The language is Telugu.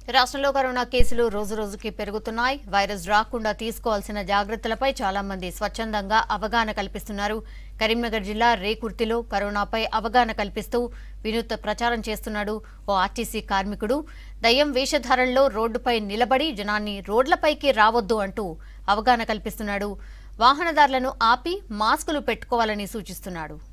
రాష్ట్రంలో కరోనా కేసులు రోజురోజుకి పెరుగుతున్నాయి. వైరస్ రాకుండా తీసుకోవాల్సిన జాగ్రత్తలపై చాలా మంది స్వచ్ఛందంగా అవగాహన కల్పిస్తున్నారు. కరీంనగర్ జిల్లా రేకుర్తిలో కరోనాపై అవగాహన కల్పిస్తూ వినూత్న ప్రచారం చేస్తున్నాడు ఓ ఆర్టీసీ కార్మికుడు. దయ్యం వేషధారణలో రోడ్డుపై నిలబడి జనాన్ని రోడ్లపైకి రావద్దు అంటూ అవగాహన కల్పిస్తున్నాడు. వాహనదారులను ఆపి మాస్కులు పెట్టుకోవాలని సూచిస్తున్నాడు.